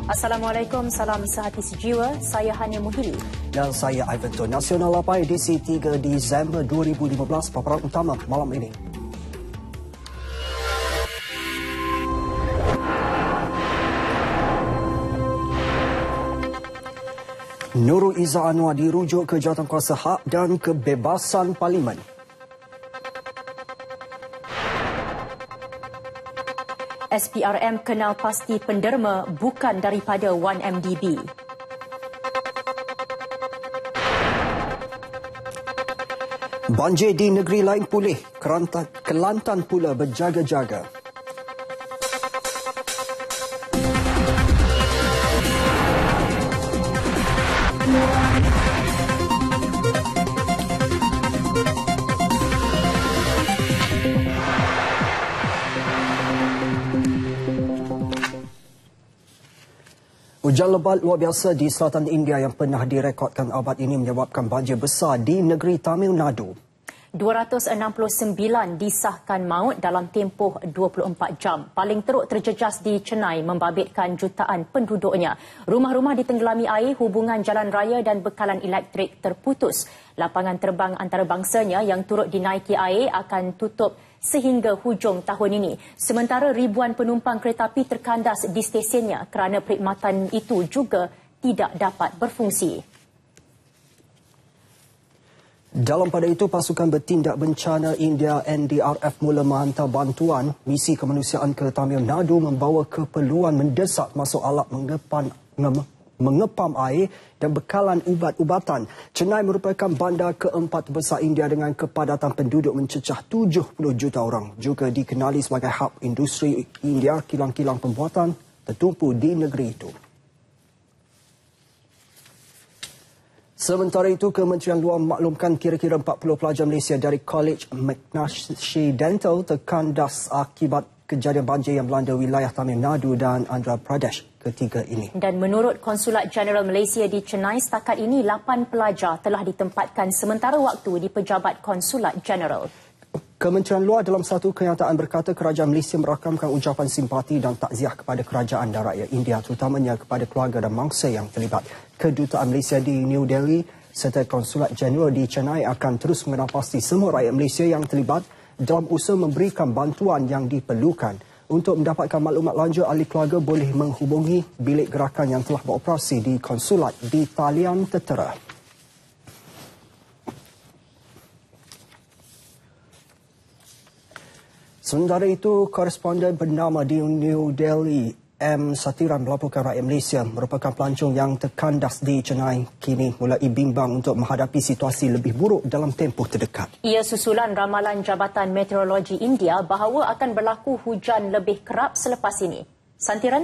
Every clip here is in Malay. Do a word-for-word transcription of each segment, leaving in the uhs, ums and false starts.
Assalamualaikum, salam sehati sejiwa. Saya Hania Muhili. Dan saya Ivan Tun. Nasional Lapai edisi tiga Disember dua ribu lima belas, paparan utama malam ini. Nurul Izzah Anwar dirujuk ke Jawatankuasa Hak dan Kebebasan Parlimen. S P R M kenal pasti penderma bukan daripada satu M D B. Banjir di negeri lain pulih, Kelantan pula berjaga-jaga. Hujan lebat luar biasa di selatan India yang pernah direkodkan abad ini menyebabkan banjir besar di negeri Tamil Nadu. dua ratus enam puluh sembilan disahkan maut dalam tempoh dua puluh empat jam. Paling teruk terjejas di Chennai membabitkan jutaan penduduknya. Rumah-rumah ditenggelami air, hubungan jalan raya dan bekalan elektrik terputus. Lapangan terbang antarabangsanya yang turut dinaiki air akan tutup sehingga hujung tahun ini. Sementara ribuan penumpang kereta api terkandas di stesiennya kerana perkhidmatan itu juga tidak dapat berfungsi. Dalam pada itu, pasukan bertindak bencana India N D R F mula menghantar bantuan misi kemanusiaan ke Tamil Nadu membawa keperluan mendesak masuk alat mengepam, mengepam air dan bekalan ubat-ubatan. Chennai merupakan bandar keempat besar India dengan kepadatan penduduk mencecah tujuh puluh juta orang. Juga dikenali sebagai hub industri India, kilang-kilang pembuatan tertumpu di negeri itu. Sementara itu, Kementerian Luar memaklumkan kira-kira empat puluh pelajar Malaysia dari College McNashy Dental terkandas akibat kejadian banjir yang melanda wilayah Tamil Nadu dan Andhra Pradesh ketiga ini. Dan menurut Konsulat Jeneral Malaysia di Chennai, setakat ini lapan pelajar telah ditempatkan sementara waktu di Pejabat Konsulat Jeneral. Kementerian Luar dalam satu kenyataan berkata kerajaan Malaysia merakamkan ucapan simpati dan takziah kepada kerajaan dan rakyat India, terutamanya kepada keluarga dan mangsa yang terlibat. Kedutaan Malaysia di New Delhi serta Konsulat Jeneral di Chennai akan terus mengenal pasti semua rakyat Malaysia yang terlibat dalam usaha memberikan bantuan yang diperlukan. Untuk mendapatkan maklumat lanjut, ahli keluarga boleh menghubungi bilik gerakan yang telah beroperasi di konsulat di talian tertera. Sementara itu, koresponden bernama di New Delhi, M. Satiran melaporkan rakyat Malaysia merupakan pelancong yang terkandas di Chennai kini mulai bimbang untuk menghadapi situasi lebih buruk dalam tempoh terdekat. Ia susulan ramalan Jabatan Meteorologi India bahawa akan berlaku hujan lebih kerap selepas ini. Santiran?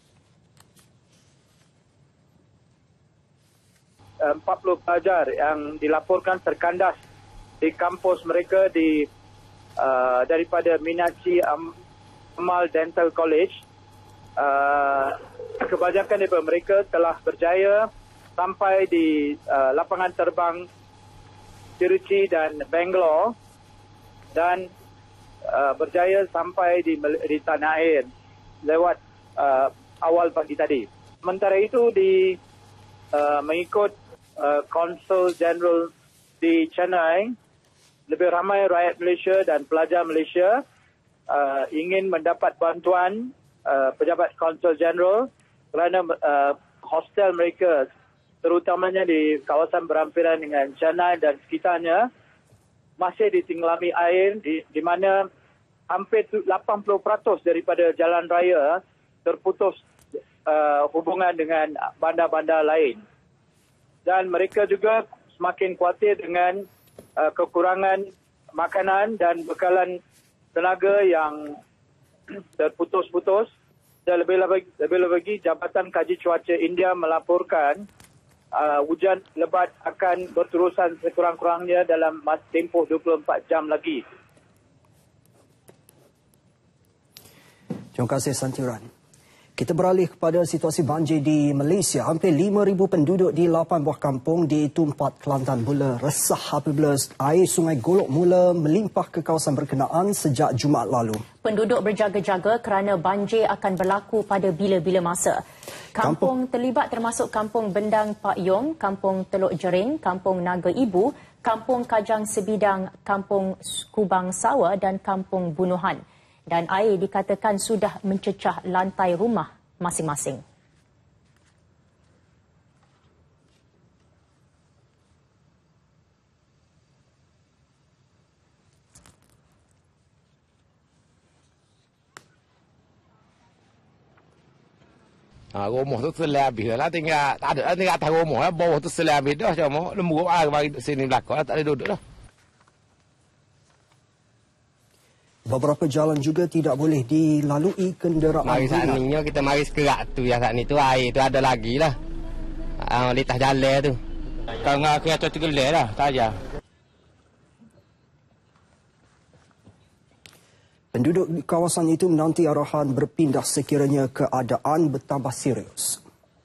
empat puluh pelajar yang dilaporkan terkandas di kampus mereka di uh, daripada Meenakshi Ammal Dental College. Uh, kebanyakan daripada mereka telah berjaya sampai di uh, lapangan terbang Tiruchi dan Bangalore dan uh, berjaya sampai di, di tanah air lewat uh, awal pagi tadi. Sementara itu, di uh, mengikut uh, Konsul Jeneral di Chennai, lebih ramai rakyat Malaysia dan pelajar Malaysia uh, ingin mendapat bantuan Uh, pejabat Konsul Jeneral kerana uh, hostel mereka terutamanya di kawasan berhampiran dengan Chennai dan sekitarnya masih ditenggelami air di, di mana hampir lapan puluh peratus daripada jalan raya terputus uh, hubungan dengan bandar-bandar lain. Dan mereka juga semakin khawatir dengan uh, kekurangan makanan dan bekalan tenaga yang terputus-putus. Dan lebih-lebih lebih Jabatan Kaji Cuaca India melaporkan uh, hujan lebat akan berterusan sekurang-kurangnya dalam masa tempoh dua puluh empat jam lagi. Terima kasih, Santiran. Kita beralih kepada situasi banjir di Malaysia. Hampir lima ribu penduduk di lapan buah kampung di Tumpat, Kelantan mula resah apabila air Sungai Golok mula melimpah ke kawasan berkenaan sejak Jumaat lalu. Penduduk berjaga-jaga kerana banjir akan berlaku pada bila-bila masa. Kampung, kampung terlibat termasuk Kampung Bendang Pak Yong, Kampung Teluk Jering, Kampung Naga Ibu, Kampung Kajang Sebidang, Kampung Kubang Sawa dan Kampung Bunuhan. Dan air dikatakan sudah mencecah lantai rumah masing-masing. Ha, rumah tu selai habis lah. Tinggal, tak ada, tinggal atas rumah lah. Bawah tu selai habis dah. Cuma lemburuk air mari sini belakang lah. Tak ada duduk dah. Beberapa jalan juga tidak boleh dilalui kenderaan. Mari saat ni kita mari sekerak tu. Yang saat ni tu air tu ada lagi lah. Ha, litas jalan tu. Kalau kereta tu gelap lah. Tak ajar. Penduduk di kawasan itu menanti arahan berpindah sekiranya keadaan bertambah serius.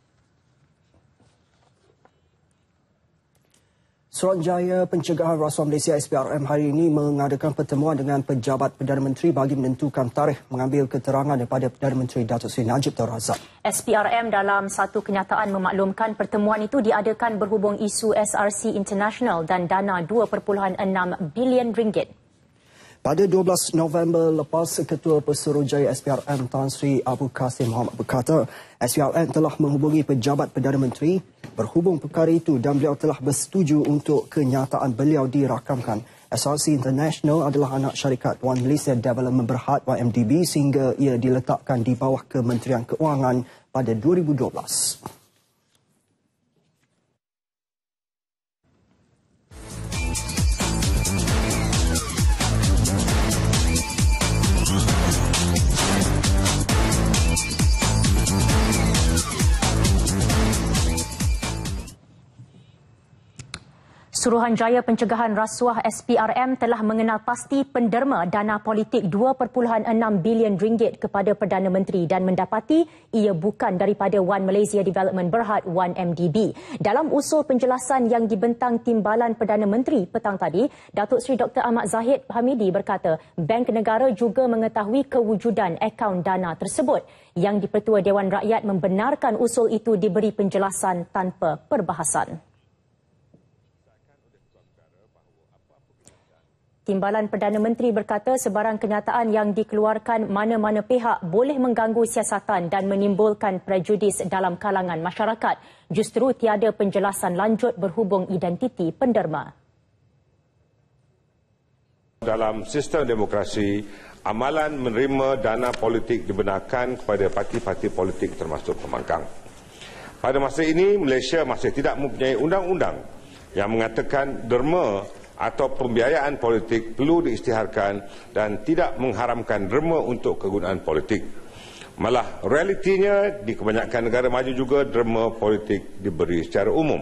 Suruhanjaya Pencegahan Rasuah Malaysia S P R M hari ini mengadakan pertemuan dengan pejabat Perdana Menteri bagi menentukan tarikh mengambil keterangan daripada Perdana Menteri Datuk Seri Najib Tun Razak. S P R M dalam satu kenyataan memaklumkan pertemuan itu diadakan berhubung isu S R C International dan dana dua perpuluhan enam bilion ringgit. Pada dua belas November lepas, Ketua Pesuruhjaya S P R M Tan Sri Abu Kasim Muhammad berkata S P R M telah menghubungi pejabat Perdana Menteri berhubung perkara itu dan beliau telah bersetuju untuk kenyataan beliau dirakamkan. S R C International adalah anak syarikat One Malaysia Development Berhad Y M D B sehingga ia diletakkan di bawah Kementerian Keuangan pada dua ribu dua belas. Suruhanjaya Pencegahan Rasuah S P R M telah mengenal pasti penderma dana politik dua perpuluhan enam bilion ringgit kepada Perdana Menteri dan mendapati ia bukan daripada One Malaysia Development Berhad One M D B. Dalam usul penjelasan yang dibentang Timbalan Perdana Menteri petang tadi, Datuk Seri Doktor Ahmad Zahid Hamidi berkata Bank Negara juga mengetahui kewujudan akaun dana tersebut. Yang di-Pertua Dewan Rakyat membenarkan usul itu diberi penjelasan tanpa perbahasan. Timbalan Perdana Menteri berkata sebarang kenyataan yang dikeluarkan mana-mana pihak boleh mengganggu siasatan dan menimbulkan prejudis dalam kalangan masyarakat. Justru tiada penjelasan lanjut berhubung identiti penderma. Dalam sistem demokrasi, amalan menerima dana politik dibenarkan kepada parti-parti politik termasuk pembangkang. Pada masa ini, Malaysia masih tidak mempunyai undang-undang yang mengatakan derma atau pembiayaan politik perlu diisytiharkan dan tidak mengharamkan derma untuk kegunaan politik. Malah realitinya di kebanyakan negara maju juga derma politik diberi secara umum.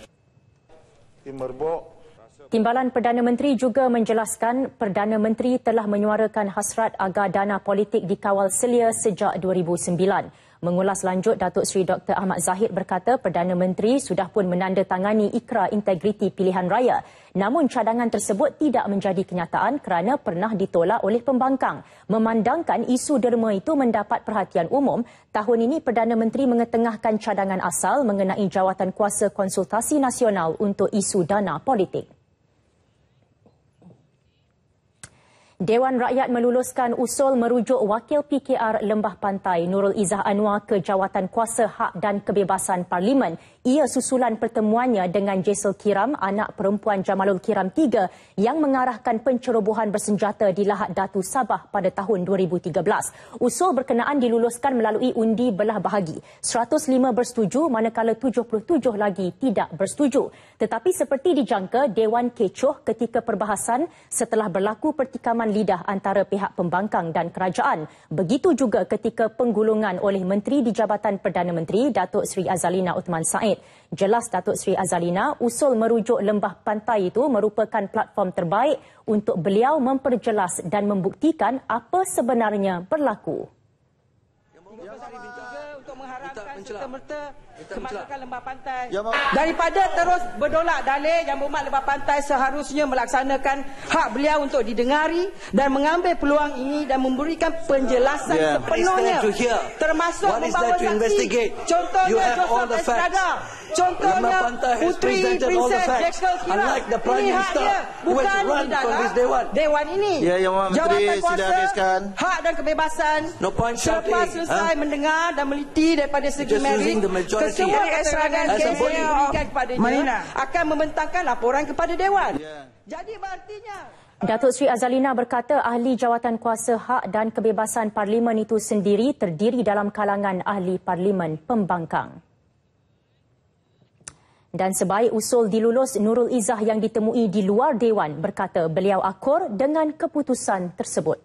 Timbalan Perdana Menteri juga menjelaskan Perdana Menteri telah menyuarakan hasrat agar dana politik dikawal selia sejak dua ribu sembilan. Mengulas lanjut, Datuk Seri Doktor Ahmad Zahid berkata Perdana Menteri sudah pun menandatangani Ikrar Integriti Pilihan Raya. Namun cadangan tersebut tidak menjadi kenyataan kerana pernah ditolak oleh pembangkang. Memandangkan isu derma itu mendapat perhatian umum, tahun ini Perdana Menteri mengetengahkan cadangan asal mengenai jawatan kuasa konsultasi nasional untuk isu dana politik. Dewan Rakyat meluluskan usul merujuk Wakil P K R Lembah Pantai Nurul Izzah Anwar ke Jawatan Kuasa Hak dan Kebebasan Parlimen. Ia susulan pertemuannya dengan Jaisal Kiram, anak perempuan Jamalul Kiram tiga yang mengarahkan pencerobohan bersenjata di Lahad Datu Sabah pada tahun dua ribu tiga belas. Usul berkenaan diluluskan melalui undi belah bahagi. seratus lima bersetuju manakala tujuh puluh tujuh lagi tidak bersetuju. Tetapi seperti dijangka, Dewan kecoh ketika perbahasan setelah berlaku pertikaman lidah antara pihak pembangkang dan kerajaan. Begitu juga ketika penggulungan oleh Menteri di Jabatan Perdana Menteri, Datuk Seri Azalina Uthman Said. Jelas Datuk Seri Azalina, usul merujuk Lembah Pantai itu merupakan platform terbaik untuk beliau memperjelas dan membuktikan apa sebenarnya berlaku. mengharapkan serta-merta kemasukan lembah pantai. Daripada terus berdolak dalih, Yang Berhormat Lembah Pantai seharusnya melaksanakan hak beliau untuk didengari dan mengambil peluang ini dan memberikan penjelasan yeah. sepenuhnya, termasuk membawa saksi. Contohnya Joseph Estrada, contohnya Puteri Princess Jekyll Kira. Ini haknya, bukan di dalam Dewan ini. Ya, Yang Berhormat Menteri, sila habiskan. Hak dan kebebasan. No point shouting. Selepas selesai huh? mendengar dan meliti daripada segi merit, kesemua keterangan kes yang diberikan kepadanya akan membentangkan laporan kepada Dewan. Yeah. Jadi berartinya Datuk Seri Azalina berkata ahli jawatan kuasa hak dan kebebasan Parlimen itu sendiri terdiri dalam kalangan ahli Parlimen pembangkang. Dan sebaik usul dilulus, Nurul Izzah yang ditemui di luar Dewan berkata beliau akur dengan keputusan tersebut.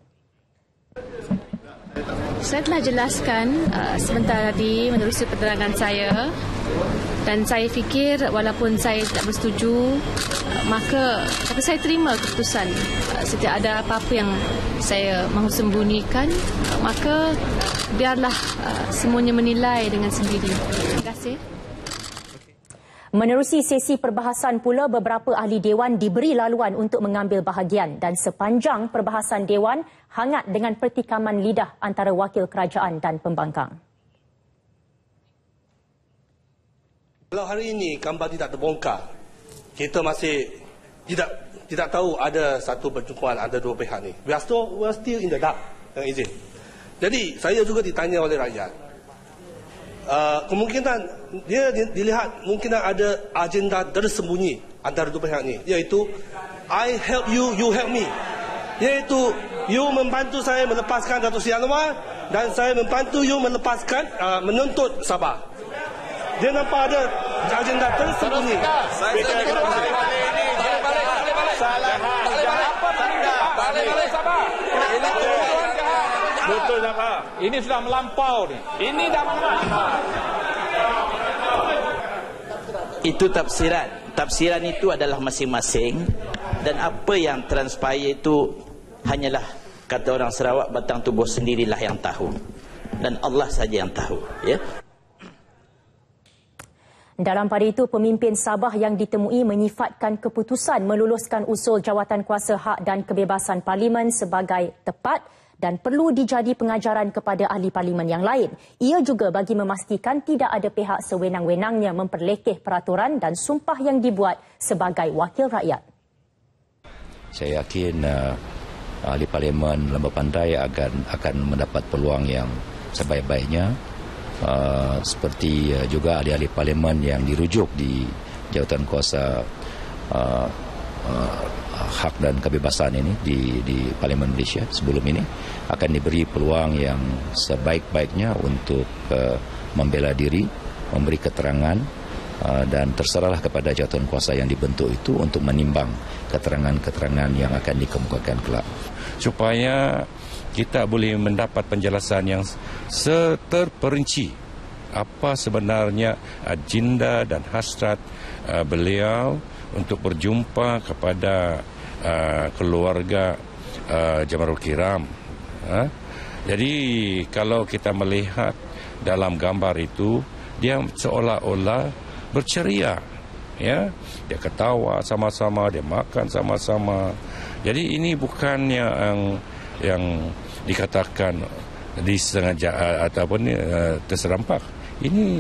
Saya telah jelaskan uh, sebentar tadi menerusi penerangan saya, dan saya fikir walaupun saya tak bersetuju, uh, maka tapi saya terima keputusan. Uh, setiap ada apa-apa yang saya mahu sembunyikan, uh, maka biarlah uh, semuanya menilai dengan sendiri. Terima kasih. Menerusi sesi perbahasan pula, beberapa ahli Dewan diberi laluan untuk mengambil bahagian dan sepanjang perbahasan Dewan hangat dengan pertikaman lidah antara wakil kerajaan dan pembangkang. Kalau hari ini gambar tidak terbongkar, kita masih tidak tidak tahu ada satu perjumpaan antara dua pihak ni. We are still, we are still in the dark. Yang izin. Jadi saya juga ditanya oleh rakyat. Uh, kemungkinan dia dilihat mungkin ada agenda tersembunyi antara dua pihak ni, iaitu I help you, you help me, iaitu you membantu saya melepaskan Datuk Seri Anwar dan saya membantu you melepaskan uh, menuntut Sabah. Dia nampak ada agenda tersembunyi. Betul Sabah. Ini sudah melampau ni. Ini dah melampau. Itu tafsiran. Tafsiran itu adalah masing-masing, dan apa yang transpire itu hanyalah, kata orang Sarawak, batang tubuh sendirilah yang tahu, dan Allah saja yang tahu, ya. Dalam pada itu, pemimpin Sabah yang ditemui menyifatkan keputusan meluluskan usul jawatan kuasa hak dan kebebasan Parlimen sebagai tepat dan perlu dijadi pengajaran kepada ahli Parlimen yang lain. Ia juga bagi memastikan tidak ada pihak sewenang-wenangnya memperlekeh peraturan dan sumpah yang dibuat sebagai wakil rakyat. Saya yakin uh, ahli Parlimen Lembah Pantai akan akan mendapat peluang yang sebaik-baiknya, uh, seperti uh, juga ahli-ahli Parlimen yang dirujuk di jawatan kuasa uh, uh, hak dan kebebasan ini di di Parlimen Malaysia sebelum ini akan diberi peluang yang sebaik-baiknya untuk uh, membela diri, memberi keterangan, uh, dan terserahlah kepada jawatan kuasa yang dibentuk itu untuk menimbang keterangan-keterangan yang akan dikemukakan kelak. Supaya kita boleh mendapat penjelasan yang seterperinci apa sebenarnya agenda dan hasrat uh, beliau untuk berjumpa kepada uh, keluarga uh, Jamarul Kiram. Ha? Jadi kalau kita melihat dalam gambar itu, dia seolah-olah berceria, ya. Dia ketawa sama-sama, dia makan sama-sama. Jadi ini bukan yang yang dikatakan disengaja ataupun uh, terserempak. Ini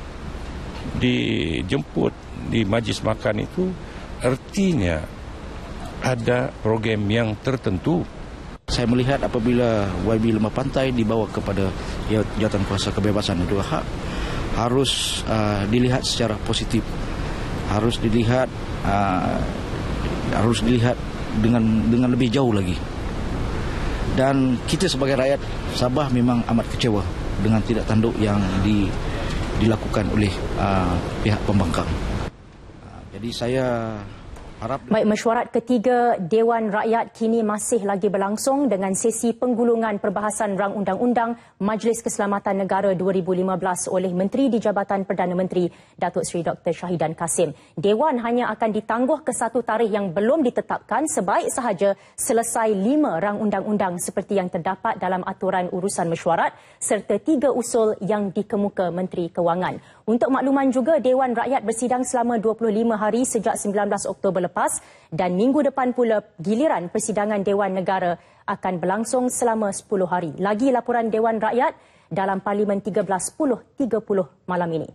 dijemput di majlis makan itu artinya ada program yang tertentu. Saya melihat apabila Y B Lembah Pantai dibawa kepada jawatan kuasa kebebasan dan hak, harus uh, dilihat secara positif, harus dilihat uh, harus dilihat dengan dengan lebih jauh lagi. Dan kita sebagai rakyat Sabah memang amat kecewa dengan tidak tanduk yang di, dilakukan oleh uh, pihak pembangkang. Uh, jadi saya Baik, mesyuarat ketiga Dewan Rakyat kini masih lagi berlangsung dengan sesi penggulungan perbahasan rang undang-undang Majlis Keselamatan Negara dua ribu lima belas oleh Menteri di Jabatan Perdana Menteri Datuk Seri Doktor Shahidan Kassim. Dewan hanya akan ditangguh ke satu tarikh yang belum ditetapkan sebaik sahaja selesai lima rang undang-undang seperti yang terdapat dalam aturan urusan mesyuarat serta tiga usul yang dikemuka Menteri Kewangan. Untuk makluman juga, Dewan Rakyat bersidang selama dua puluh lima hari sejak sembilan belas Oktober lepas dan minggu depan pula giliran persidangan Dewan Negara akan berlangsung selama sepuluh hari. Lagi laporan Dewan Rakyat dalam Parlimen tiga belas sepuluh tiga puluh malam ini.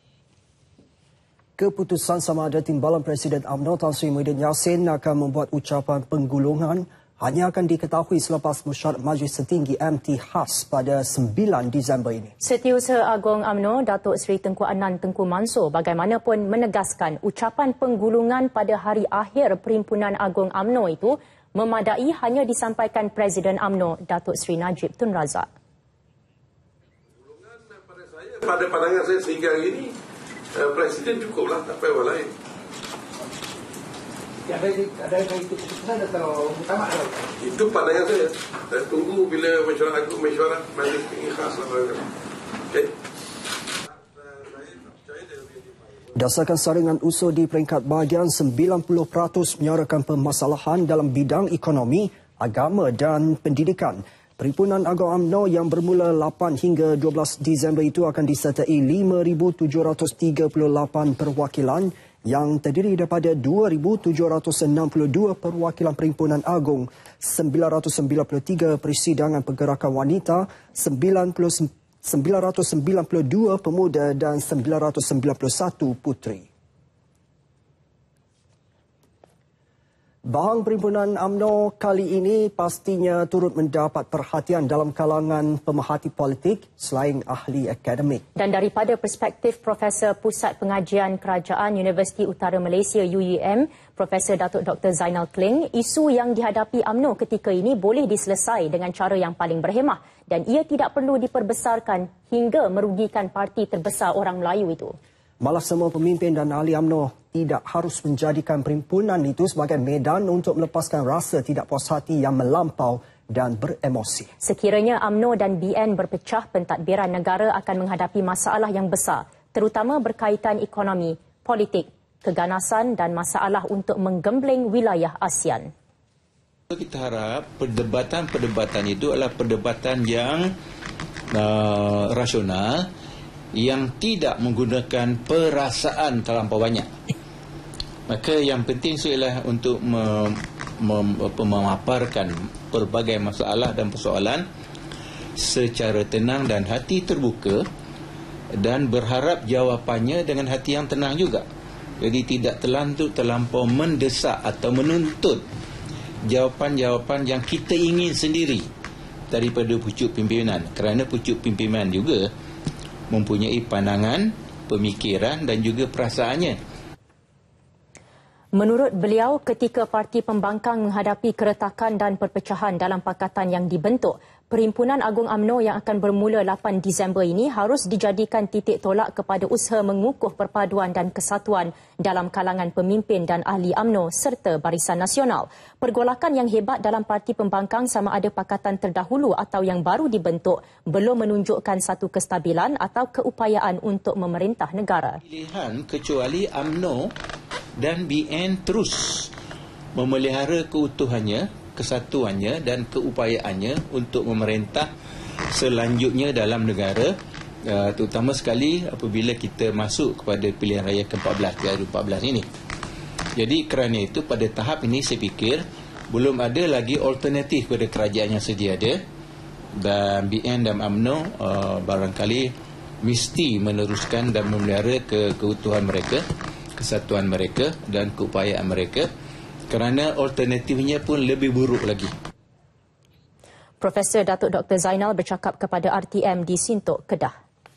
Keputusan sama ada Timbalan Presiden U M N O Tan Sri Muhyiddin Yassin akan membuat ucapan penggulungan hanya akan diketahui selepas mesyuarat Majlis Setinggi M T khas pada sembilan Disember ini. Setiausaha Agong U M N O Datuk Seri Tengku Anan Tengku Mansor bagaimanapun menegaskan ucapan penggulungan pada hari akhir Perhimpunan Agong U M N O itu memadai hanya disampaikan Presiden U M N O Datuk Seri Najib Tun Razak. Pada pandangan saya sehingga hari ini Presiden cukuplah, tak payah lain. Ada ada itu keputusan atau utama atau? Itu pandangan saya. Saya tunggu bila mesyuarat agung mesyuarat majlis tinggi khas lah. Okey. Berdasarkan saringan usul di peringkat bahagian, sembilan puluh peratus menyuarakan permasalahan dalam bidang ekonomi, agama dan pendidikan. Perhimpunan Agong U M N O yang bermula lapan hingga dua belas Disember itu akan disertai lima ribu tujuh ratus tiga puluh lapan perwakilan yang terdiri daripada dua ribu tujuh ratus enam puluh dua perwakilan Perhimpunan Agong, sembilan ratus sembilan puluh tiga persidangan pergerakan wanita, sembilan ratus sembilan puluh dua pemuda dan sembilan ratus sembilan puluh satu puteri. Bahang Perhimpunan U M N O kali ini pastinya turut mendapat perhatian dalam kalangan pemerhati politik selain ahli akademik. Dan daripada perspektif Profesor Pusat Pengajian Kerajaan Universiti Utara Malaysia U U M, Profesor Datuk Doktor Zainal Kling, isu yang dihadapi U M N O ketika ini boleh diselesai dengan cara yang paling berhemah dan ia tidak perlu diperbesarkan hingga merugikan parti terbesar orang Melayu itu. Malah semua pemimpin dan ahli U M N O tidak harus menjadikan perhimpunan itu sebagai medan untuk melepaskan rasa tidak puas hati yang melampau dan beremosi. Sekiranya U M N O dan B N berpecah, pentadbiran negara akan menghadapi masalah yang besar, terutama berkaitan ekonomi, politik, keganasan dan masalah untuk menggembling wilayah ASEAN. Kita harap perdebatan-perdebatan itu adalah perdebatan yang uh, rasional, yang tidak menggunakan perasaan terlampau banyak. Maka yang penting ialah untuk mem, mem, memaparkan pelbagai masalah dan persoalan secara tenang dan hati terbuka dan berharap jawapannya dengan hati yang tenang juga. Jadi tidak terlalu terlampau mendesak atau menuntut jawapan-jawapan yang kita ingin sendiri daripada pucuk pimpinan, kerana pucuk pimpinan juga mempunyai pandangan, pemikiran dan juga perasaannya. Menurut beliau, ketika Parti Pembangkang menghadapi keretakan dan perpecahan dalam pakatan yang dibentuk, Perhimpunan Agong U M N O yang akan bermula lapan Disember ini harus dijadikan titik tolak kepada usaha mengukuh perpaduan dan kesatuan dalam kalangan pemimpin dan ahli U M N O serta Barisan Nasional. Pergolakan yang hebat dalam Parti Pembangkang sama ada pakatan terdahulu atau yang baru dibentuk belum menunjukkan satu kestabilan atau keupayaan untuk memerintah negara. Pilihan kecuali U M N O dan B N terus memelihara keutuhannya, kesatuannya dan keupayaannya untuk memerintah selanjutnya dalam negara, terutama sekali apabila kita masuk kepada pilihan raya ke empat belas dua ribu empat belas ini. Jadi kerana itu pada tahap ini saya fikir belum ada lagi alternatif kepada kerajaan yang sedia ada, dan B N dan U M N O uh, barangkali mesti meneruskan dan memelihara ke keutuhan mereka, kesatuan mereka dan keupayaan mereka, kerana alternatifnya pun lebih buruk lagi. Profesor Datuk Doktor Zainal bercakap kepada R T M di Sintok, Kedah.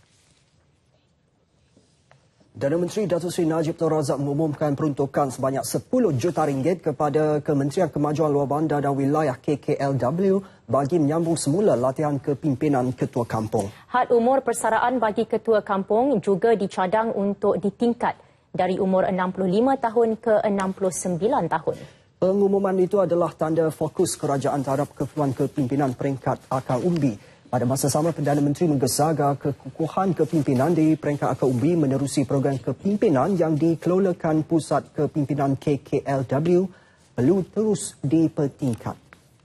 Perdana Menteri Datuk Seri Najib Tun Razak mengumumkan peruntukan sebanyak sepuluh juta ringgit kepada Kementerian Kemajuan Luar Bandar dan Wilayah K K L W bagi menyambung semula latihan kepimpinan Ketua Kampung. Had umur persaraan bagi Ketua Kampung juga dicadang untuk ditingkat dari umur enam puluh lima tahun ke enam puluh sembilan tahun. Pengumuman itu adalah tanda fokus kerajaan terhadap keperluan kepimpinan peringkat akal umbi. Pada masa sama, Perdana Menteri menggesaga kekukuhan kepimpinan di peringkat akal umbi menerusi program kepimpinan yang dikelolakan Pusat Kepimpinan K K L W perlu terus dipertingkat.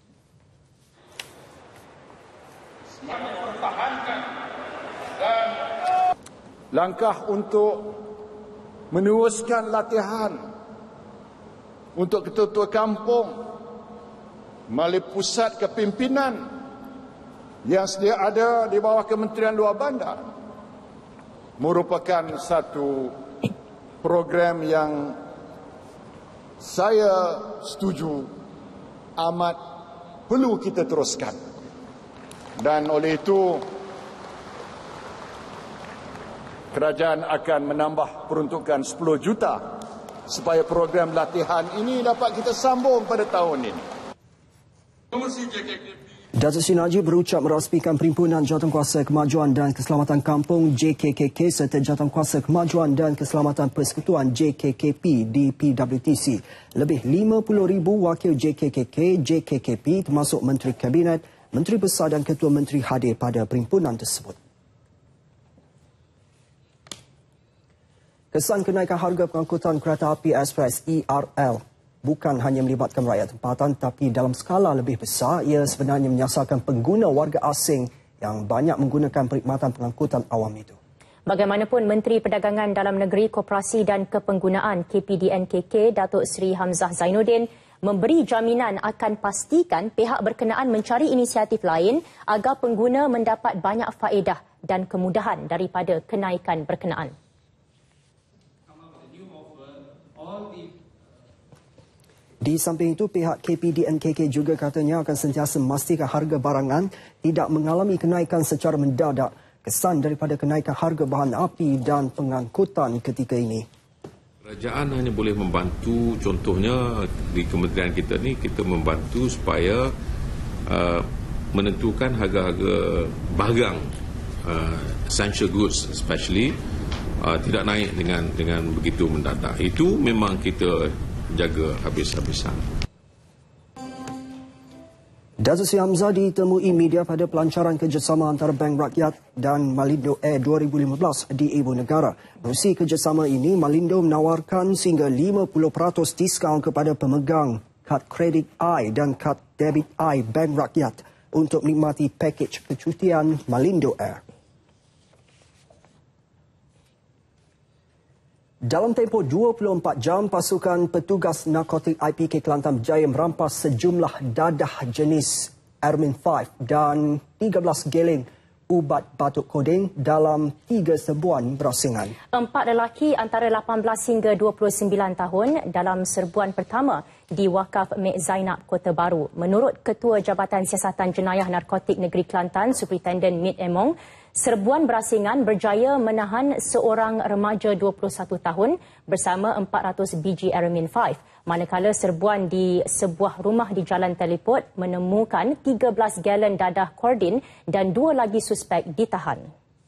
Langkah untuk meneruskan latihan untuk ketua-ketua kampung melalui pusat kepimpinan yang sedia ada di bawah Kementerian Luar Bandar merupakan satu program yang saya setuju amat perlu kita teruskan. Dan oleh itu kerajaan akan menambah peruntukan sepuluh juta supaya program latihan ini dapat kita sambung pada tahun ini. Datuk Seri Najib berucap merasmikan Perhimpunan Jawatankuasa Kemajuan dan Keselamatan Kampung J K K K serta Jawatankuasa Kemajuan dan Keselamatan Persekutuan J K K P di P W T C. Lebih lima puluh ribu wakil J K K K, J K K P termasuk Menteri Kabinet, Menteri Besar dan Ketua Menteri hadir pada perhimpunan tersebut. Kesan kenaikan harga pengangkutan kereta api ekspres E R L bukan hanya melibatkan rakyat tempatan tapi dalam skala lebih besar ia sebenarnya menyasarkan pengguna warga asing yang banyak menggunakan perkhidmatan pengangkutan awam itu. Bagaimanapun, Menteri Perdagangan Dalam Negeri, Koperasi dan Kepenggunaan K P D N K K Datuk Seri Hamzah Zainuddin memberi jaminan akan pastikan pihak berkenaan mencari inisiatif lain agar pengguna mendapat banyak faedah dan kemudahan daripada kenaikan berkenaan. Di samping itu, pihak K P D N K K juga katanya akan sentiasa memastikan harga barangan tidak mengalami kenaikan secara mendadak kesan daripada kenaikan harga bahan api dan pengangkutan ketika ini. Kerajaan hanya boleh membantu, contohnya di kementerian kita ni kita membantu supaya uh, menentukan harga-harga barang uh, essential goods especially uh, tidak naik dengan dengan begitu mendadak. Itu memang kita jaga habis-habisan. Datuk Seri Hamzah ditemui media pada pelancaran kerjasama antara Bank Rakyat dan Malindo Air dua ribu lima belas di Ibu Negara. Melalui kerjasama ini, Malindo menawarkan sehingga lima puluh peratus diskaun kepada pemegang kad kredit I dan kad debit I Bank Rakyat untuk menikmati pakej kecutian Malindo Air. Dalam tempoh dua puluh empat jam, pasukan petugas narkotik I P K Kelantan berjaya merampas sejumlah dadah jenis Ermin lima dan tiga belas geleng ubat batuk koding dalam tiga serbuan berasingan. Empat lelaki antara lapan belas hingga dua puluh sembilan tahun dalam serbuan pertama di Wakaf Mek Zainab, Kota Baru. Menurut Ketua Jabatan Siasatan Jenayah Narkotik Negeri Kelantan, Superintendent Mit Emong, serbuan berasingan berjaya menahan seorang remaja dua puluh satu tahun bersama empat ratus biji Ermin lima. Manakala serbuan di sebuah rumah di Jalan Teleport menemukan tiga belas galon dadah kordin dan dua lagi suspek ditahan.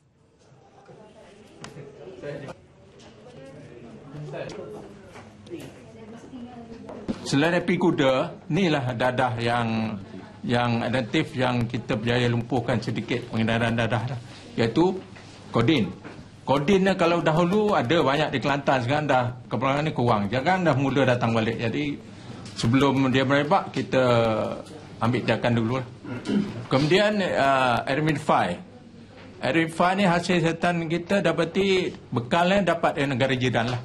Selain api kuda, inilah dadah yang yang identif yang kita berjaya lumpuhkan sedikit pengedaran dadah, iaitu kodin. Kodin ni kalau dahulu ada banyak di Kelantan, sekarang dah keperangan ni kurang. Jangan dah mula datang balik. Jadi sebelum dia merebak, kita ambil tindakan dulu. Kemudian uh, Ermin lima. Ermin lima ni hasil siasatan kita dapati bekalnya dapat dari negara jiran lah.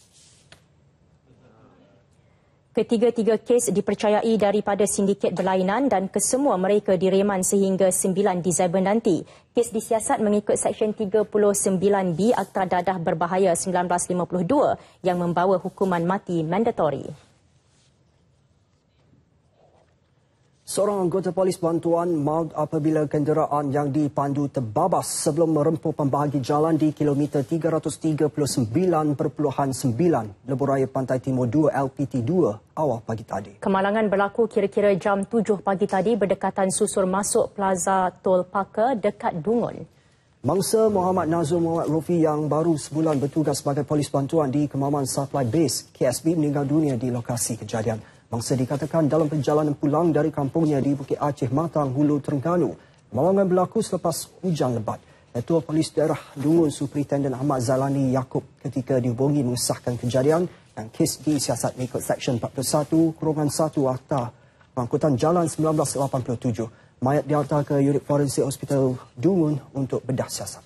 Ketiga-tiga kes dipercayai daripada sindiket berlainan dan kesemua mereka direman sehingga sembilan Disember nanti. Kes disiasat mengikut Seksyen tiga puluh sembilan B Akta Dadah Berbahaya seribu sembilan ratus lima puluh dua yang membawa hukuman mati mandatori. Seorang anggota polis bantuan maut apabila kenderaan yang dipandu terbabas sebelum merempuh pembahagi jalan di kilometer tiga ratus tiga puluh sembilan perpuluhan sembilan Lebuhraya Pantai Timur dua L P T dua awal pagi tadi. Kemalangan berlaku kira-kira jam tujuh pagi tadi berdekatan susur masuk Plaza Tol Parker dekat Dungun. Mangsa Muhammad Nazrul Muhammad Rofi yang baru sebulan bertugas sebagai polis bantuan di Kemaman Supply Base K S B meninggal dunia di lokasi kejadian. Mangsa dikatakan dalam perjalanan pulang dari kampungnya di Bukit Aceh Matang, Hulu Terengganu. Kemalangan berlaku selepas hujan lebat. Ketua Polis Daerah Dungun Superintendent Ahmad Zalani Yaakob ketika dihubungi mengesahkan kejadian dan kes disiasat mengikut Seksyen empat puluh satu Kurungan satu Akta Pengangkutan Jalan seribu sembilan ratus lapan puluh tujuh. Mayat dihantar ke unit forensik Hospital Dungun untuk bedah siasat.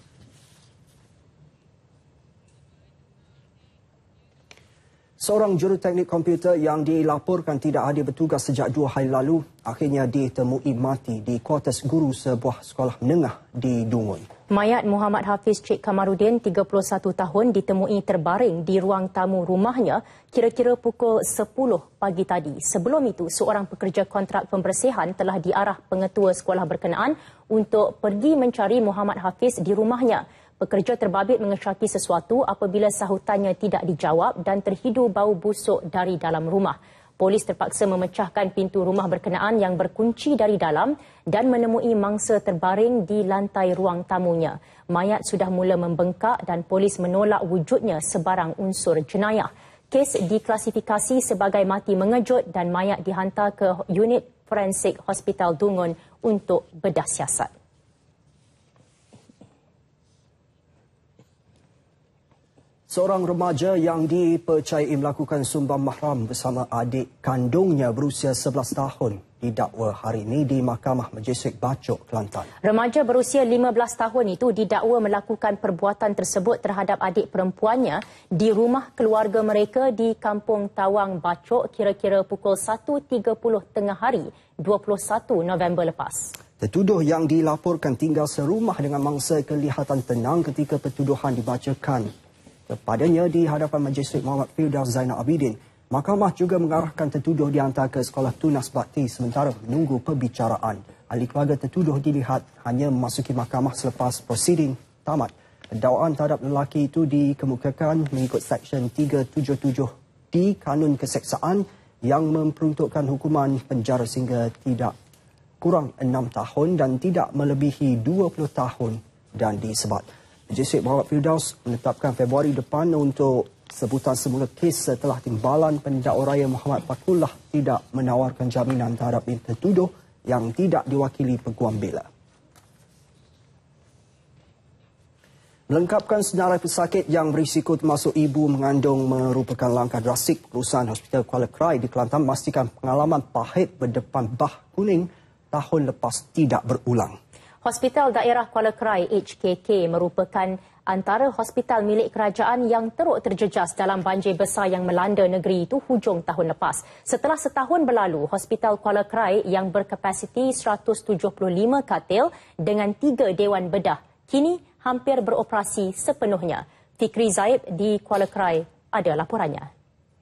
Seorang juruteknik komputer yang dilaporkan tidak hadir bertugas sejak dua hari lalu akhirnya ditemui mati di kuartus guru sebuah sekolah menengah di Dungun. Mayat Muhammad Hafiz Cik Kamarudin, tiga puluh satu tahun, ditemui terbaring di ruang tamu rumahnya kira-kira pukul sepuluh pagi tadi. Sebelum itu, seorang pekerja kontrak pembersihan telah diarah pengetua sekolah berkenaan untuk pergi mencari Muhammad Hafiz di rumahnya. Pekerja terbabit mengesyaki sesuatu apabila sahutannya tidak dijawab dan terhidu bau busuk dari dalam rumah. Polis terpaksa memecahkan pintu rumah berkenaan yang berkunci dari dalam dan menemui mangsa terbaring di lantai ruang tamunya. Mayat sudah mula membengkak dan polis menolak wujudnya sebarang unsur jenayah. Kes diklasifikasi sebagai mati mengejut dan mayat dihantar ke unit forensik Hospital Dungun untuk bedah siasat. Seorang remaja yang dipercayai melakukan sumbang mahram bersama adik kandungnya berusia sebelas tahun didakwa hari ini di Mahkamah Majestik Bacok, Kelantan. Remaja berusia lima belas tahun itu didakwa melakukan perbuatan tersebut terhadap adik perempuannya di rumah keluarga mereka di Kampung Tawang, Bacok kira-kira pukul satu tiga puluh tengah hari dua puluh satu November lepas. Tertuduh yang dilaporkan tinggal serumah dengan mangsa kelihatan tenang ketika pertuduhan dibacakan kepadanya di hadapan Majestik Muhammad Firdaus Zainal Abidin. Mahkamah juga mengarahkan tertuduh dihantar ke Sekolah Tunas Bakti sementara menunggu perbicaraan. Ahli keluarga tertuduh dilihat hanya memasuki mahkamah selepas prosiding tamat. Dakwaan terhadap lelaki itu dikemukakan mengikut Seksyen tiga tujuh tujuh D Kanun Keseksaan yang memperuntukkan hukuman penjara sehingga tidak kurang enam tahun dan tidak melebihi dua puluh tahun dan disebat. Majestik Muhammad Firdaus menetapkan Februari depan untuk sebutan semula kes setelah Timbalan Pendakwa Raya Muhammad Fakullah tidak menawarkan jaminan terhadap tertuduh yang tidak diwakili peguam bela. Melengkapkan senarai pesakit yang berisiko termasuk ibu mengandung merupakan langkah drastik perusahaan Hospital Kuala Krai di Kelantan memastikan pengalaman pahit berdepan bah kuning tahun lepas tidak berulang. Hospital Daerah Kuala Krai H K K merupakan antara hospital milik kerajaan yang teruk terjejas dalam banjir besar yang melanda negeri itu hujung tahun lepas. Setelah setahun berlalu, Hospital Kuala Krai yang berkapasiti seratus tujuh puluh lima katil dengan tiga dewan bedah kini hampir beroperasi sepenuhnya. Fikri Zaid di Kuala Krai ada laporannya.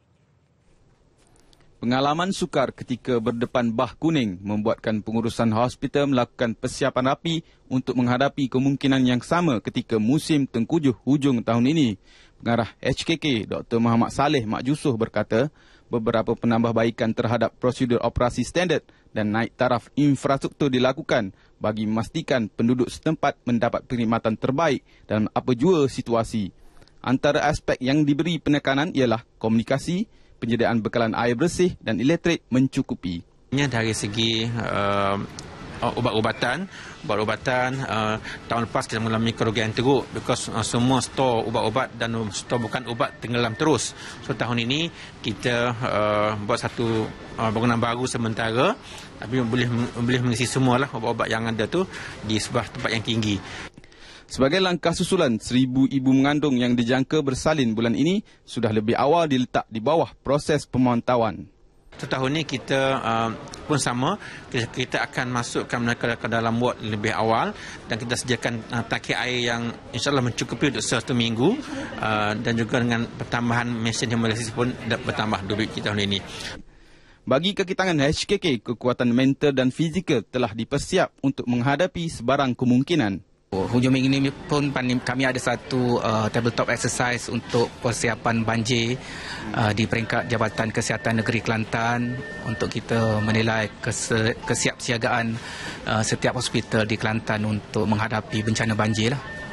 Pengalaman sukar ketika berdepan bah kuning membuatkan pengurusan hospital melakukan persiapan rapi untuk menghadapi kemungkinan yang sama ketika musim tengkujuh hujung tahun ini. Pengarah H K K Doktor Muhammad Saleh Mak Jusuh berkata, beberapa penambahbaikan terhadap prosedur operasi standard dan naik taraf infrastruktur dilakukan bagi memastikan penduduk setempat mendapat perkhidmatan terbaik dalam apa jua situasi. Antara aspek yang diberi penekanan ialah komunikasi, penyediaan bekalan air bersih dan elektrik mencukupi. Dari segi uh, ubat-ubatan, ubat-ubatan uh, tahun lepas kita mengalami kerugian teruk because uh, semua stor ubat-ubat dan stor bukan ubat tenggelam terus. So tahun ini kita uh, buat satu uh, bangunan baru sementara tapi boleh boleh mengisi semualah ubat-ubat yang ada tu di sebuah tempat yang tinggi. Sebagai langkah susulan, seribu ibu mengandung yang dijangka bersalin bulan ini sudah lebih awal diletak di bawah proses pemantauan. Tahun ini kita uh, pun sama, kita, kita akan masukkan mereka ke dalam ward lebih awal dan kita sediakan uh, tangki air yang insyaAllah mencukupi untuk satu minggu uh, dan juga dengan pertambahan mesin hemodialisis pun bertambah dua biji tahun ini. Bagi kakitangan H K K, kekuatan mental dan fizikal telah dipersiap untuk menghadapi sebarang kemungkinan. Hujung minggu ini pun kami ada satu uh, tabletop exercise untuk persiapan banjir uh, di peringkat Jabatan Kesihatan Negeri Kelantan untuk kita menilai kese- kesiapsiagaan uh, setiap hospital di Kelantan untuk menghadapi bencana banjir lah.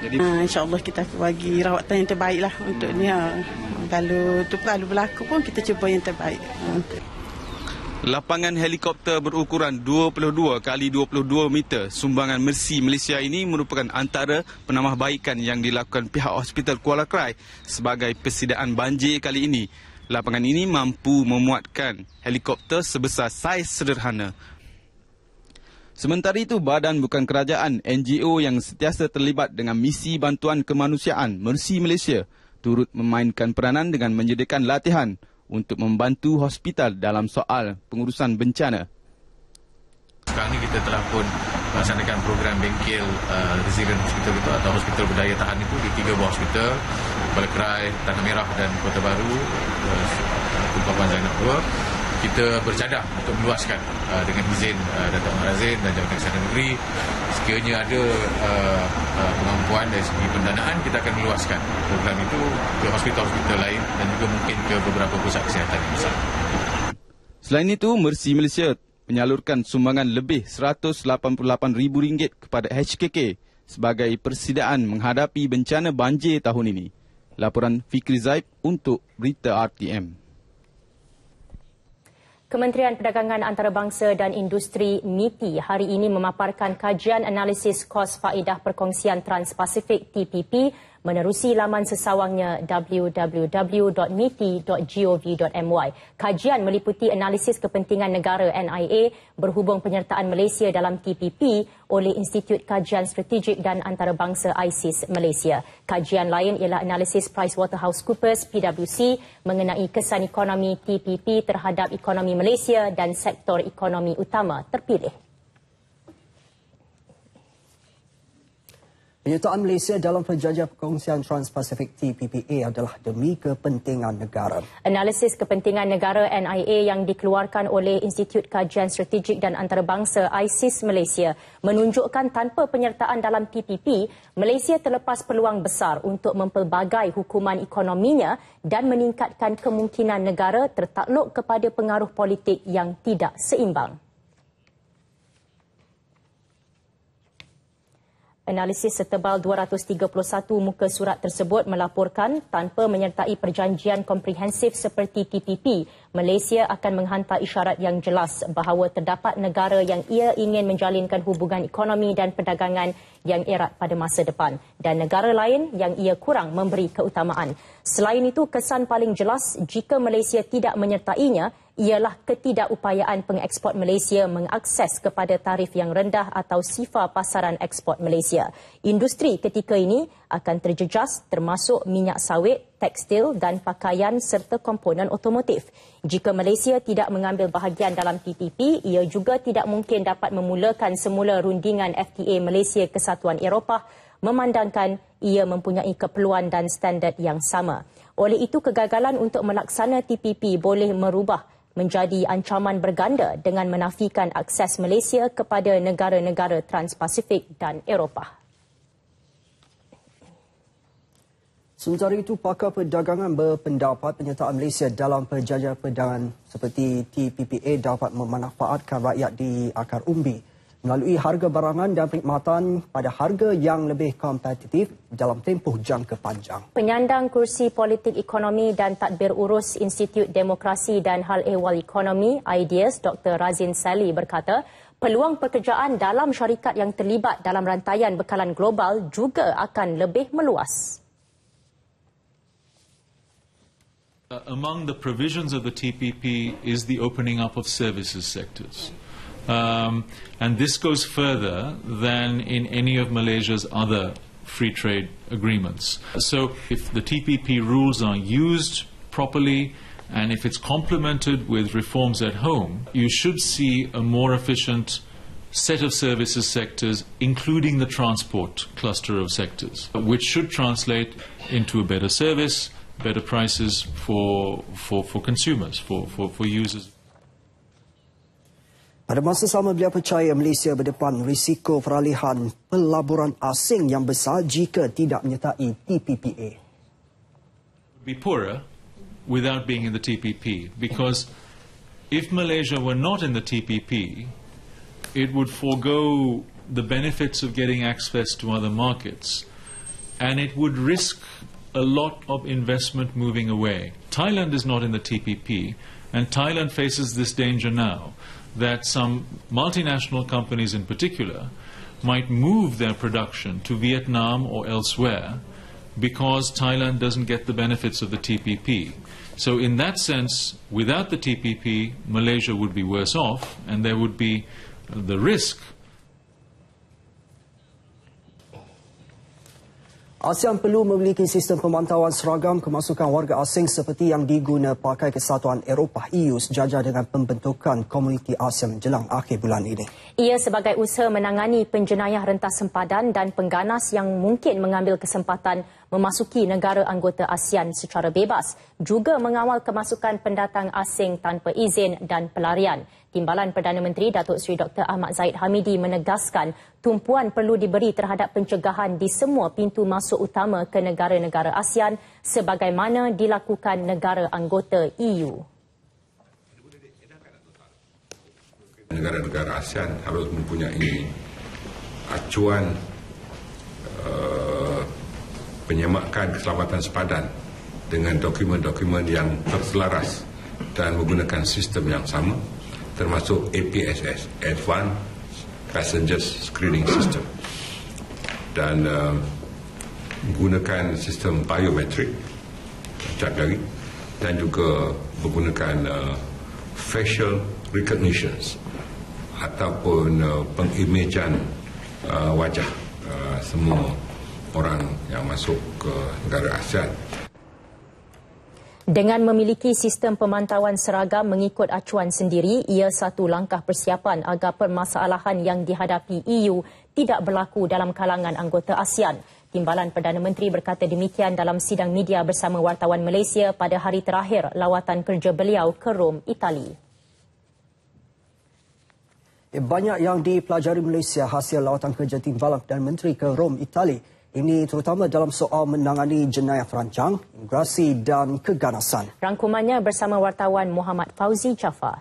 Jadi uh, insya-Allah kita bagi rawatan yang terbaik lah untuk ni. Ha. Kalau tu perlu berlaku pun kita cuba yang terbaik. Untuk lapangan helikopter berukuran dua puluh dua kali dua puluh dua meter sumbangan Mercy Malaysia ini merupakan antara penambahbaikan yang dilakukan pihak Hospital Kuala Krai sebagai persediaan banjir kali ini. Lapangan ini mampu memuatkan helikopter sebesar saiz sederhana. Sementara itu, Badan Bukan Kerajaan N G O yang sentiasa terlibat dengan misi bantuan kemanusiaan Mercy Malaysia turut memainkan peranan dengan menyediakan latihan untuk membantu hospital dalam soal pengurusan bencana. Sekarang ini kita telah pun melaksanakan program bengkel uh, resilient hospital itu atau hospital berdaya tahan itu di tiga buah hospital, Kuala Krai, Tanah Merah dan Kota Baru, uh, Papan Zainab dua. Kita bercadang untuk meluaskan uh, dengan izin uh, Datuk Ahmad Razin dan Jabatan Kesihatan Negeri. Sekiranya ada uh, uh, kemampuan dari segi pendanaan, kita akan meluaskan program itu ke hospital-hospital lain dan juga mungkin ke beberapa pusat kesihatan yang besar. Selain itu, Mercy Malaysia menyalurkan sumbangan lebih seratus lapan puluh lapan ribu ringgit kepada H K K sebagai persediaan menghadapi bencana banjir tahun ini. Laporan Fikri Zaib untuk Berita R T M. Kementerian Perdagangan Antarabangsa dan Industri M I T I hari ini memaparkan kajian analisis kos faedah perkongsian Trans-Pasifik T P P menerusi laman sesawangnya w w w dot m i t i dot gov dot m y. Kajian meliputi analisis kepentingan negara N I A berhubung penyertaan Malaysia dalam T P P oleh Institut Kajian Strategik dan Antarabangsa I S I S Malaysia. Kajian lain ialah analisis PricewaterhouseCoopers P W C mengenai kesan ekonomi T P P terhadap ekonomi Malaysia dan sektor ekonomi utama terpilih. Penyertaan Malaysia dalam Perjanjian Perkongsian Trans-Pasifik T P P A adalah demi kepentingan negara. Analisis kepentingan negara N I A yang dikeluarkan oleh Institut Kajian Strategik dan Antarabangsa I S I S Malaysia menunjukkan tanpa penyertaan dalam T P P, Malaysia terlepas peluang besar untuk mempelbagai hukuman ekonominya dan meningkatkan kemungkinan negara tertakluk kepada pengaruh politik yang tidak seimbang. Analisis setebal dua ratus tiga puluh satu muka surat tersebut melaporkan tanpa menyertai perjanjian komprehensif seperti T P P, Malaysia akan menghantar isyarat yang jelas bahawa terdapat negara yang ia ingin menjalinkan hubungan ekonomi dan perdagangan yang erat pada masa depan dan negara lain yang ia kurang memberi keutamaan. Selain itu, kesan paling jelas jika Malaysia tidak menyertainya ialah ketidakupayaan pengeksport Malaysia mengakses kepada tarif yang rendah atau SIFA pasaran ekspor Malaysia. Industri ketika ini akan terjejas termasuk minyak sawit, tekstil dan pakaian serta komponen otomotif. Jika Malaysia tidak mengambil bahagian dalam T P P, ia juga tidak mungkin dapat memulakan semula rundingan F T A Malaysia Kesatuan Eropah memandangkan ia mempunyai keperluan dan standard yang sama. Oleh itu, kegagalan untuk melaksana T P P boleh merubah menjadi ancaman berganda dengan menafikan akses Malaysia kepada negara-negara Trans-Pasifik dan Eropah. Sementara itu, pakar perdagangan berpendapat penyertaan Malaysia dalam perjanjian perdagangan seperti T P P A dapat memanfaatkan rakyat di akar umbi melalui harga barangan dan perkhidmatan pada harga yang lebih kompetitif dalam tempoh jangka panjang. Penyandang kursi politik ekonomi dan tadbir urus Institut Demokrasi dan Hal Ehwal Ekonomi Ideas Doktor Razin Sali berkata, peluang pekerjaan dalam syarikat yang terlibat dalam rantaian bekalan global juga akan lebih meluas. Uh, among the provisions of the T P P is the opening up of services sectors. Um, and this goes further than in any of Malaysia's other free trade agreements. So if the T P P rules are used properly and if it's complemented with reforms at home, you should see a more efficient set of services sectors, including the transport cluster of sectors, which should translate into a better service, better prices for, for, for consumers, for, for, for users. Pada masa sama, beliau percaya Malaysia berdepan risiko peralihan pelaburan asing yang besar jika tidak menyertai T P P A. Be poorer without being in the T P P, because if Malaysia were not in the T P P, it would forego the benefits of getting access to other markets and it would risk a lot of investment moving away. Thailand is not in the T P P, and Thailand faces this danger now, that some multinational companies in particular might move their production to Vietnam or elsewhere because Thailand doesn't get the benefits of the T P P. So in that sense, without the T P P, Malaysia would be worse off, and there would be the risk. ASEAN perlu memiliki sistem pemantauan seragam kemasukan warga asing seperti yang diguna pakai Kesatuan Eropah E U sejajar dengan pembentukan Komuniti ASEAN menjelang akhir bulan ini. Ia sebagai usaha menangani penjenayah rentas sempadan dan pengganas yang mungkin mengambil kesempatan memasuki negara anggota ASEAN secara bebas, juga mengawal kemasukan pendatang asing tanpa izin dan pelarian. Timbalan Perdana Menteri Datuk Seri Doktor Ahmad Zahid Hamidi menegaskan tumpuan perlu diberi terhadap pencegahan di semua pintu masuk utama ke negara-negara ASEAN sebagaimana dilakukan negara anggota E U. Negara-negara ASEAN harus mempunyai acuan uh, penyemakan keselamatan sepadan dengan dokumen-dokumen yang terselaras dan menggunakan sistem yang sama, termasuk A P S S, Advanced Passenger Screening System, dan uh, menggunakan sistem biometrik, cap jari, dan juga menggunakan uh, facial recognitions ataupun uh, pengimejan uh, wajah uh, semua orang yang masuk ke negara ASEAN. Dengan memiliki sistem pemantauan seragam mengikut acuan sendiri, ia satu langkah persiapan agar permasalahan yang dihadapi E U tidak berlaku dalam kalangan anggota ASEAN. Timbalan Perdana Menteri berkata demikian dalam sidang media bersama wartawan Malaysia pada hari terakhir lawatan kerja beliau ke Rom, Itali. Banyak yang dipelajari Malaysia hasil lawatan kerja Timbalan Perdana Menteri ke Rom, Itali. Ini terutama dalam soal menangani jenayah terancang, imigrasi dan keganasan. Rangkumannya bersama wartawan Muhammad Fauzi Jafar.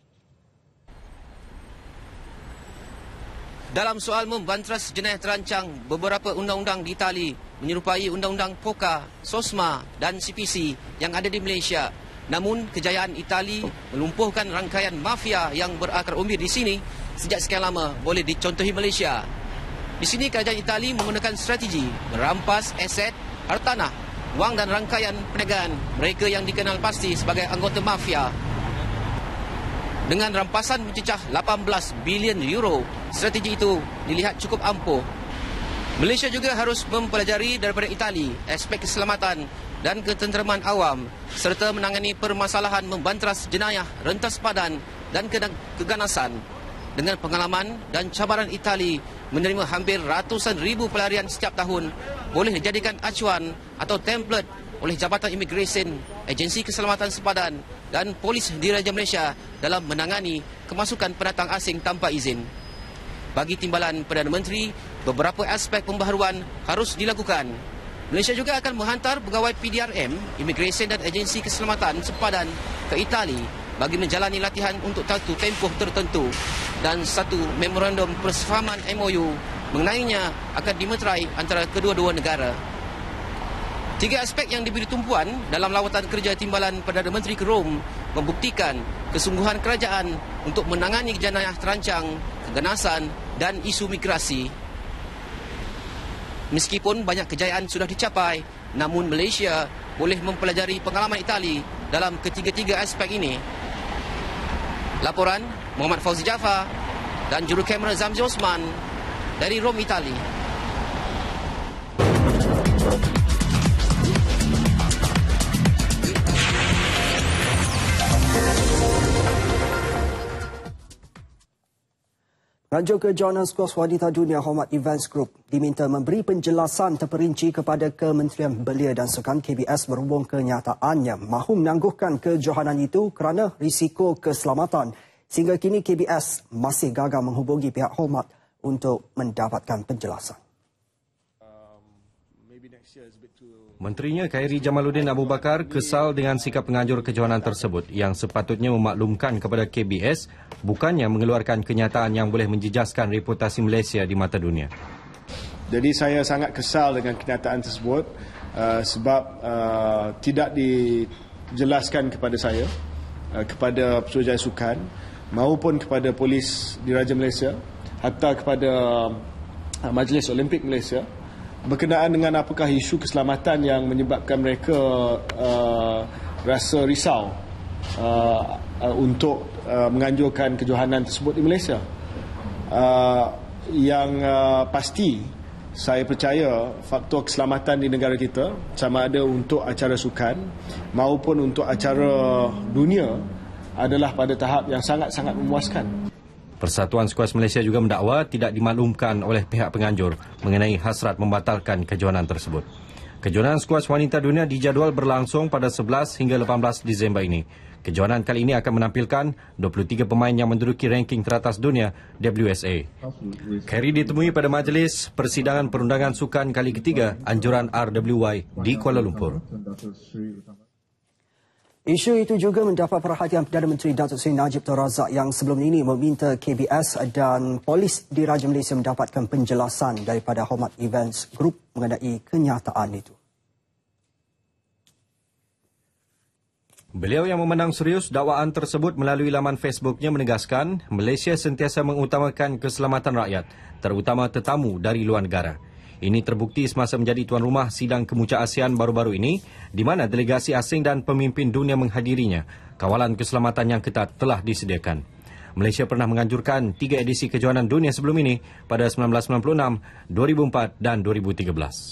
Dalam soal membantras jenayah terancang, beberapa undang-undang di Itali menyerupai undang-undang P O C A, SOSMA dan C P C yang ada di Malaysia. Namun, kejayaan Itali melumpuhkan rangkaian mafia yang berakar umbi di sini sejak sekian lama boleh dicontohi Malaysia. Di sini kerajaan Itali menggunakan strategi merampas aset, hartanah, wang dan rangkaian perniagaan mereka yang dikenal pasti sebagai anggota mafia. Dengan rampasan mencecah lapan belas bilion euro, strategi itu dilihat cukup ampuh. Malaysia juga harus mempelajari daripada Itali aspek keselamatan dan ketenteraman awam serta menangani permasalahan membantras jenayah rentas sepadan dan keganasan. Dengan pengalaman dan cabaran Itali menerima hampir ratusan ribu pelarian setiap tahun, boleh dijadikan acuan atau template oleh Jabatan Imigresen, Agensi Keselamatan Sepadan dan Polis Diraja Malaysia dalam menangani kemasukan pendatang asing tanpa izin. Bagi Timbalan Perdana Menteri, beberapa aspek pembaharuan harus dilakukan. Malaysia juga akan menghantar pegawai P D R M, Imigresen dan Agensi Keselamatan Sepadan ke Itali bagi menjalani latihan untuk satu tempoh tertentu, dan satu memorandum persefahaman M O U mengenainya akan dimeterai antara kedua-dua negara. Tiga aspek yang diberi tumpuan dalam lawatan kerja Timbalan Perdana Menteri ke Rom membuktikan kesungguhan kerajaan untuk menangani jenayah terancang, keganasan dan isu migrasi. Meskipun banyak kejayaan sudah dicapai, namun Malaysia boleh mempelajari pengalaman Itali dalam ketiga-tiga aspek ini. Laporan Muhammad Fauzi Jafar dan juru kamera Zamzi Osman dari Rom, Itali. Raja Kejohanan Skuas Wanita Dunia Hormat Events Group diminta memberi penjelasan terperinci kepada Kementerian Belia dan Sukan K B S berhubung kenyataannya mahu menangguhkan kejohanan itu kerana risiko keselamatan. Sehingga kini K B S masih gagal menghubungi pihak Hormat untuk mendapatkan penjelasan. Menterinya Khairi Jamaluddin Abu Bakar kesal dengan sikap penganjur kejohanan tersebut yang sepatutnya memaklumkan kepada K B S bukannya mengeluarkan kenyataan yang boleh menjejaskan reputasi Malaysia di mata dunia. Jadi saya sangat kesal dengan kenyataan tersebut uh, sebab uh, tidak dijelaskan kepada saya, uh, kepada Pesuruhjaya Sukan maupun kepada polis Diraja Malaysia, hatta kepada uh, Majlis Olimpik Malaysia berkenaan dengan apakah isu keselamatan yang menyebabkan mereka uh, rasa risau uh, uh, untuk uh, menganjurkan kejohanan tersebut di Malaysia. Uh, yang uh, pasti saya percaya faktor keselamatan di negara kita, sama ada untuk acara sukan maupun untuk acara dunia, adalah pada tahap yang sangat-sangat memuaskan. Persatuan Skuas Malaysia juga mendakwa tidak dimaklumkan oleh pihak penganjur mengenai hasrat membatalkan kejohanan tersebut. Kejohanan skuas wanita dunia dijadual berlangsung pada sebelas hingga lapan belas Disember ini. Kejohanan kali ini akan menampilkan dua puluh tiga pemain yang menduduki ranking teratas dunia W S A. Kerry ditemui pada majlis persidangan perundangan sukan kali ketiga anjuran R W Y di Kuala Lumpur. Isu itu juga mendapat perhatian Perdana Menteri Datuk Seri Najib Tun Razak yang sebelum ini meminta K B S dan polis Diraja Malaysia mendapatkan penjelasan daripada Hormat Events Group mengenai kenyataan itu. Beliau yang memandang serius dakwaan tersebut melalui laman Facebooknya menegaskan Malaysia sentiasa mengutamakan keselamatan rakyat, terutama tetamu dari luar negara. Ini terbukti semasa menjadi tuan rumah sidang kemuca ASEAN baru-baru ini, di mana delegasi asing dan pemimpin dunia menghadirinya. Kawalan keselamatan yang ketat telah disediakan. Malaysia pernah menganjurkan tiga edisi kejohanan dunia sebelum ini pada seribu sembilan ratus sembilan puluh enam, dua ribu empat dan dua ribu tiga belas.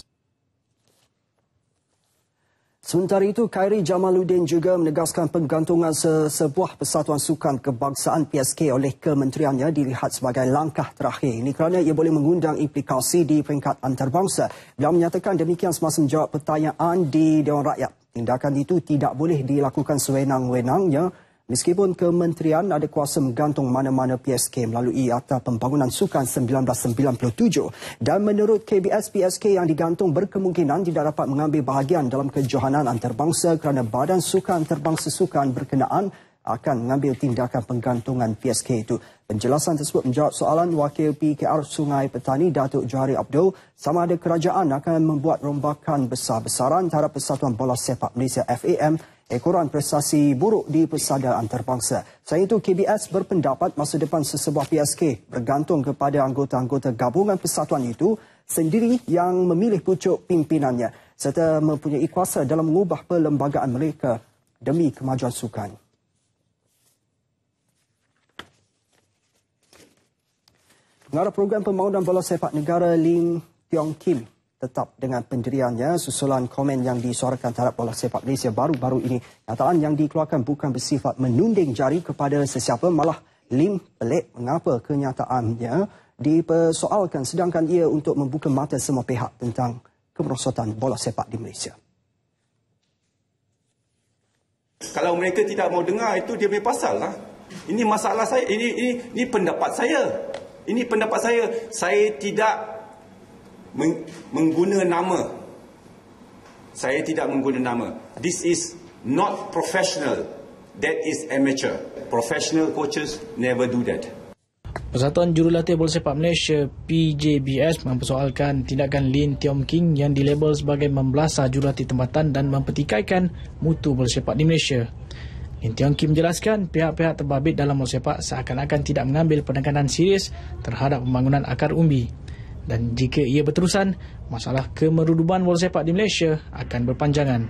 Sementara itu, Khairi Jamaluddin juga menegaskan penggantungan sesebuah persatuan sukan kebangsaan P S K oleh kementeriannya dilihat sebagai langkah terakhir. Ini kerana ia boleh mengundang implikasi di peringkat antarabangsa. Beliau menyatakan demikian semasa menjawab pertanyaan di Dewan Rakyat. Tindakan itu tidak boleh dilakukan sewenang-wenangnya meskipun kementerian ada kuasa menggantung mana-mana P S K melalui Akta Pembangunan Sukan seribu sembilan ratus sembilan puluh tujuh. Dan menurut K B S, P S K yang digantung berkemungkinan tidak dapat mengambil bahagian dalam kejohanan antarabangsa kerana Badan Sukan Antarabangsa Sukan berkenaan akan mengambil tindakan penggantungan P S K itu. Penjelasan tersebut menjawab soalan Wakil P K R Sungai Petani Datuk Johari Abdul sama ada kerajaan akan membuat rombakan besar-besaran terhadap Persatuan Bola Sepak Malaysia F A M ekoran prestasi buruk di persada antarabangsa. Selain itu, K B S berpendapat masa depan sesebuah P S K bergantung kepada anggota-anggota gabungan persatuan itu sendiri yang memilih pucuk pimpinannya serta mempunyai kuasa dalam mengubah perlembagaan mereka demi kemajuan sukan. Pengarah Program Pembangunan Bola Sepak Negara Lim Tiong Kim tetap dengan pendiriannya susulan komen yang disuarakan terhadap bola sepak Malaysia baru-baru ini. Nyataan yang dikeluarkan bukan bersifat menunding jari kepada sesiapa, malah Lim pelik mengapa kenyataannya dipersoalkan sedangkan ia untuk membuka mata semua pihak tentang kemerosotan bola sepak di Malaysia. Kalau mereka tidak mau dengar, itu dia punya pasal lah. Ini masalah saya, ini, ini, ini pendapat saya. Ini pendapat saya. Saya tidak mengguna nama. Saya tidak mengguna nama. This is not professional. That is amateur. Professional coaches never do that. Persatuan Jurulatih Bola Sepak Malaysia P J B S mempersoalkan tindakan Lin Tiong King yang dilabel sebagai membelasah jurulatih tempatan dan mempertikaikan mutu bola sepak di Malaysia. Lin Tiong King menjelaskan pihak-pihak terbabit dalam bola sepak seakan-akan tidak mengambil penekanan serius terhadap pembangunan akar umbi. Dan jika ia berterusan, masalah kemeruduban bola sepak di Malaysia akan berpanjangan.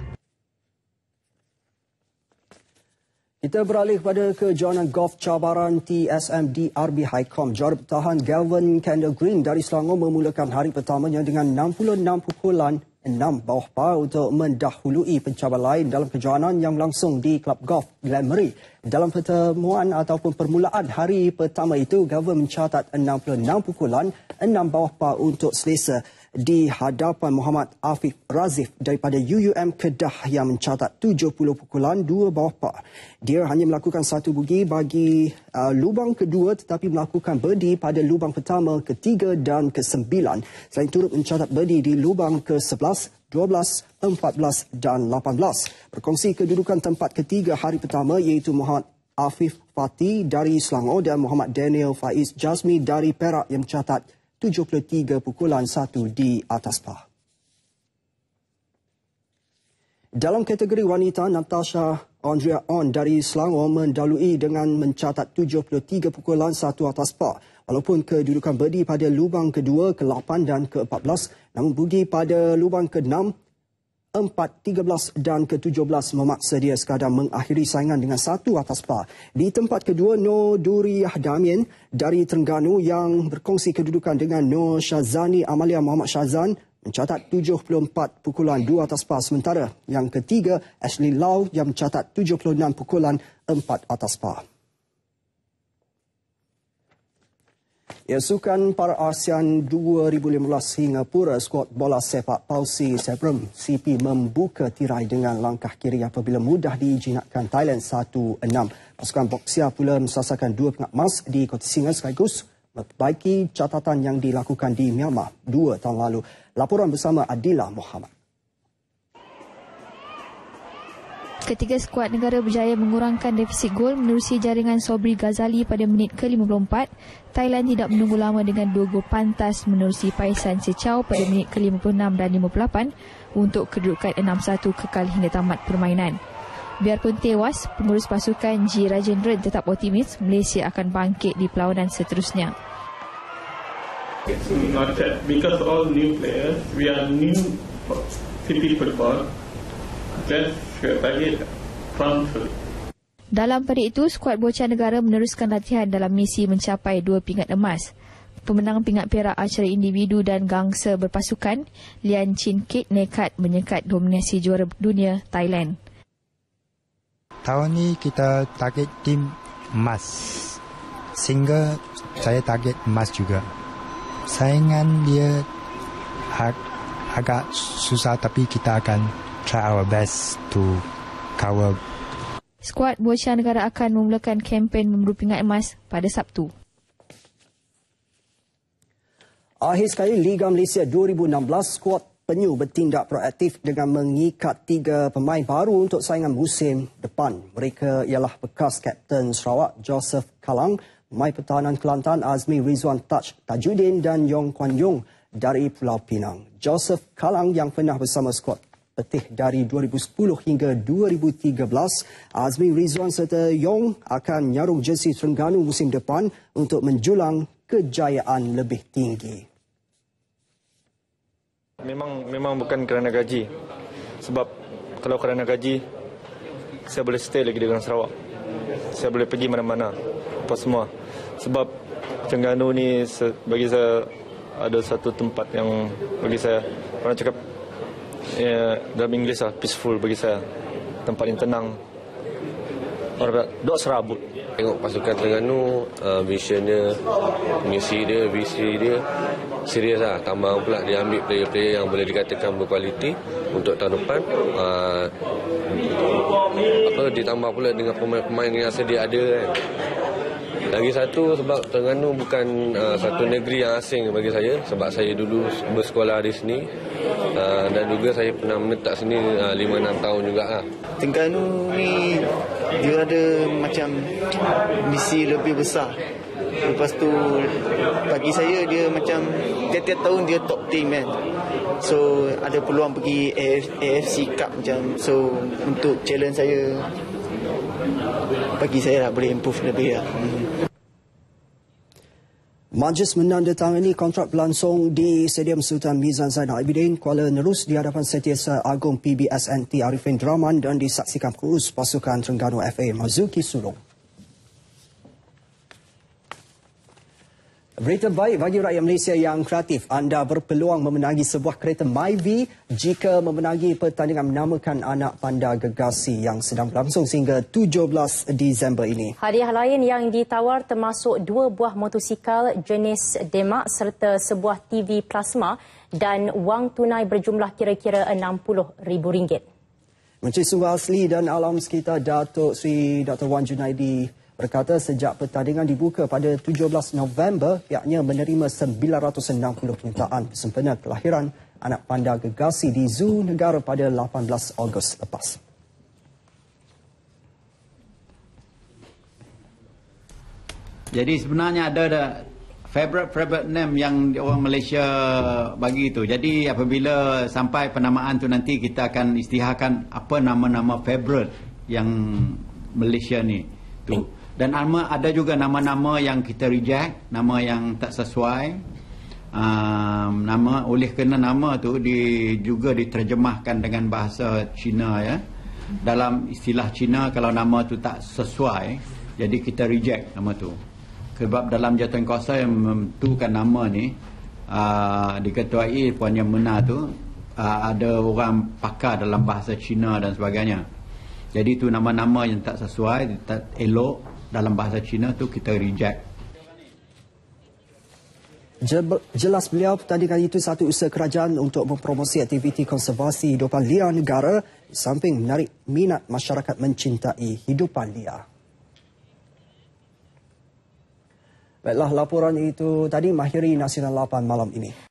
Kita beralih kepada kejohanan golf cabaran T S M D R B Highcom. Juara bertahan Galvin Kendall Green dari Selangor memulakan hari pertamanya dengan enam puluh enam pukulan enam bawah par untuk mendahului pencabar lain dalam kejohanan yang berlangsung di Klub Golf Glen Marie. Dalam pertemuan ataupun permulaan hari pertama itu, Galvin mencatat enam puluh enam pukulan enam bawah par untuk selesa di hadapan Muhammad Afif Razif daripada U U M Kedah yang mencatat tujuh puluh pukulan dua bawah par. Dia hanya melakukan satu bogey bagi uh, lubang kedua tetapi melakukan birdie pada lubang pertama, ketiga dan kesembilan. Selain turut mencatat birdie di lubang ke sebelas, dua belas, empat belas dan lapan belas. Berkongsi kedudukan tempat ketiga hari pertama iaitu Muhammad Afif Fatih dari Selangor dan Muhammad Daniel Faiz Jazmi dari Perak yang mencatat tujuh puluh tiga pukulan satu di atas par. Dalam kategori wanita, Natasha Andrea On dari Selangor mendalui dengan mencatat tujuh puluh tiga pukulan satu atas par. Walaupun kedudukan berdi pada lubang kedua, ke lapan dan ke empat belas, namun budi pada lubang ke enam, empat, tiga belas dan ke tujuh belas memaksa dia sekadar mengakhiri saingan dengan satu atas par. Di tempat kedua, Nur Duriah Damien dari Terengganu yang berkongsi kedudukan dengan Nur Syazani Amalia Muhammad Syazan mencatat tujuh puluh empat pukulan dua atas par, sementara yang ketiga Ashley Lau yang mencatat tujuh puluh enam pukulan empat atas par. Ya, Sukan Para ASEAN dua ribu lima belas Singapura, skuad bola sepak pausi Sebrem C P membuka tirai dengan langkah kiri apabila mudah dijinakkan Thailand satu enam. Pasukan Boxia pula mensasarkan dua pingat emas di Kota Singa sekaligus memperbaiki catatan yang dilakukan di Myanmar dua tahun lalu. Laporan bersama Adila Muhammad. Ketiga skuad negara berjaya mengurangkan defisit gol menerusi jaringan Sobri Ghazali pada minit ke lima puluh empat. Thailand tidak menunggu lama dengan dua gol pantas menerusi Paisan Secau pada minit ke lima puluh enam dan lima puluh lapan untuk kedudukan enam satu kekal hingga tamat permainan. Biarpun tewas, pengurus pasukan G. Rajendran tetap optimis Malaysia akan bangkit di perlawanan seterusnya. It's not that because all new players, we are new C P football. Just target transfer. Dalam pada itu, skuad bocah negara meneruskan latihan dalam misi mencapai dua pingat emas. Pemenang pingat perak acara individu dan gangsa berpasukan, Lian Chin Kit nekat menyekat dominasi juara dunia Thailand. Tahun ini kita target tim emas, sehingga saya target emas juga. Saingan dia ag- agak susah, tapi kita akan try our best to cover. Skuad bocah negara akan memulakan kempen memburu pingat emas pada Sabtu. Akhir sekali, Liga Malaysia dua ribu enam belas, skuad penyu bertindak proaktif dengan mengikat tiga pemain baru untuk saingan musim depan. Mereka ialah bekas Kapten Sarawak Joseph Kalang, pemain pertahanan Kelantan Azmi Rizwan Taj Tajuddin dan Yong Kuan Yung dari Pulau Pinang. Joseph Kalang yang pernah bersama skuad Petih dari dua ribu sepuluh hingga dua ribu tiga belas, Azmi Rizwan serta Yong akan nyarung jersey Terengganu musim depan untuk menjulang kejayaan lebih tinggi. Memang memang bukan kerana gaji. Sebab kalau kerana gaji, saya boleh stay lagi dengan Sarawak. Saya boleh pergi mana-mana, apa semua. Sebab Terengganu ni bagi saya ada satu tempat yang bagi saya, orang cakap ya, dalam Inggeris lah, peaceful bagi saya. Tempat yang tenang. Orang kata, dok serabut. Tengok pasukan Terengganu, uh, vision dia, misi dia, visi dia serius lah. Tambah pula dia ambil player-player yang boleh dikatakan berkualiti untuk tahun depan. Uh, apa ditambah pula dengan pemain-pemain yang sedia ada kan. Lagi satu, sebab Terengganu bukan uh, satu negeri yang asing bagi saya. Sebab saya dulu bersekolah di sini. Uh, dan juga saya pernah menetap sini uh, lima enam tahun juga lah. Terengganu ni dia ada macam misi lebih besar. Lepas tu bagi saya dia macam tiap-tiap tahun dia top team kan. So ada peluang pergi A F C Cup macam. So untuk challenge saya, bagi saya lah boleh improve lebih lah. Hmm. Majlis menandatangani kontrak berlangsung di Stadium Sultan Mizan Zainal Abidin, Kuala Nerus di hadapan Setiausaha Agung P B S N T Arifin Draman dan disaksikan pengurus pasukan Terengganu F A Marzuki Sulong. Berita baik bagi rakyat Malaysia yang kreatif. Anda berpeluang memenangi sebuah kereta Myvi jika memenangi pertandingan menamakan anak panda gegasi yang sedang berlangsung sehingga tujuh belas Disember ini. Hadiah lain yang ditawar termasuk dua buah motosikal jenis Demak serta sebuah T V plasma dan wang tunai berjumlah kira-kira enam puluh ribu ringgit. Menteri Sumber Asli dan Alam Sekitar Datuk Seri Doktor Wan Junaidi berkata sejak pertandingan dibuka pada tujuh belas November, pihaknya menerima sembilan ratus enam puluh permintaan sempena kelahiran anak panda gegasi di Zoo Negara pada lapan belas Ogos lepas. Jadi sebenarnya ada, ada favorite-favorite name yang orang Malaysia bagi tu. Jadi apabila sampai penamaan tu nanti kita akan isytiharkan apa nama-nama favorite yang Malaysia ni tu. Dan ada juga nama-nama yang kita reject, nama yang tak sesuai. Um, nama oleh kerana nama tu di, juga diterjemahkan dengan bahasa Cina ya. Dalam istilah Cina kalau nama tu tak sesuai, jadi kita reject nama tu. Sebab dalam jawatankuasa yang menentukan nama ni uh, diketuai Puan Yang Mena tu uh, ada orang pakar dalam bahasa Cina dan sebagainya. Jadi tu nama-nama yang tak sesuai, tak elok dalam bahasa Cina tu kita reject. Jelas beliau pertandingan itu satu usaha kerajaan untuk mempromosi aktiviti konservasi hidupan liar negara di samping menarik minat masyarakat mencintai hidupan liar. Baiklah, laporan itu tadi mengakhiri Nasional lapan malam ini.